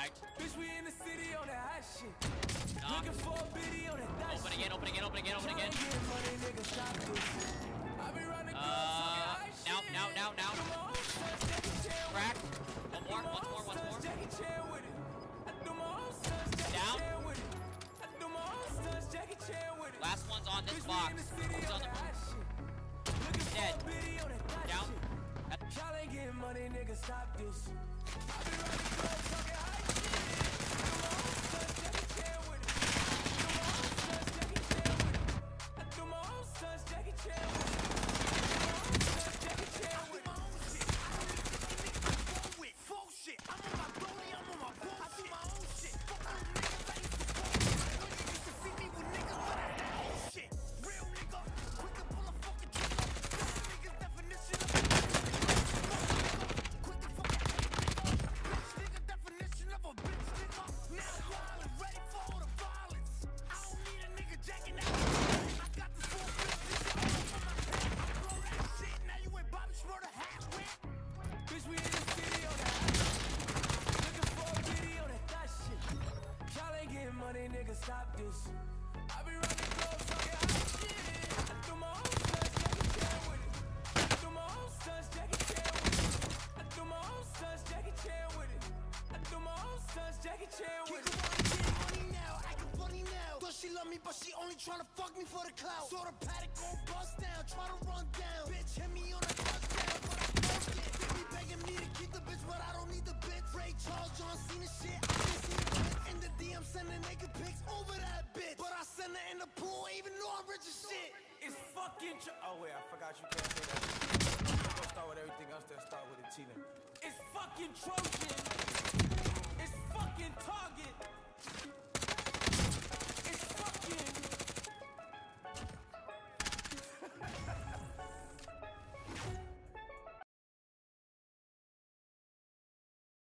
Perfect. Bitch, we in the city on that hot shit. Knock. Looking for a biddy on that thot Open shit. again, open again, open again, open again. Tryna get money, nigga, stop this. I be running girls talking high shit. Now. Crack. One more. Jackie Chan with it. I do my own stunts, Jackie Down. Chan with it. I do my own stunts, Jackie Chan with it. Last one's on this Bitch, box. we in the city He's on on the that move. hot shit. Looking for Dead. a biddy on that thot Down. shit. Y'all ain't getting money, nigga, stop this. I be running girls talking high shit. I do my own stunts, Jackie Chan with it. Full shit. I'm on my bully, I'm on my bullshit. I do my own shit. Fuck all niggas, I used to fuck with. When you used to see me with niggas, but that's that whole shit. Real nigga, quick to pull a fucking trigger. This nigga's definition of a bitch. Quick to fucking hate nigga. Bitch nigga, definition of a bitch nigga. Now wild and ready for all the violence. I don't need a nigga jacking that. I got this full bitch nigga all over my head. I blow that shit, now you ain't Bobby Schmurder hat wet. Bitch, we in the city on that hot shit. Looking for a biddy on that thot shit. Y'all ain't getting money, nigga, stop this. I be running clothes talking hot shit. I do my own stunts, Jackie Chan with it. I do my own stunts, Jackie Chan with it. I do my own stunts, Jackie Chan with it. I do my own stunts, Jackie Chan with it. Getting money now, acting funny now. Thought she love me, but she only tryna fuck me for the clout. Saw the paddock gon' bust down, try to run down. Bitch hit me on a touchdown, but I broke it. They be begging me to keep the bitch, but I don't need the bitch. Ray Charles, John Cena shit. I just see the bitch in the DM sending naked pics over that bitch. But I send her in the pool, even though I'm rich as shit. It's fucking oh wait, I forgot you can't say that. Don't start with everything else, then start with a T then. It's fucking Trojan.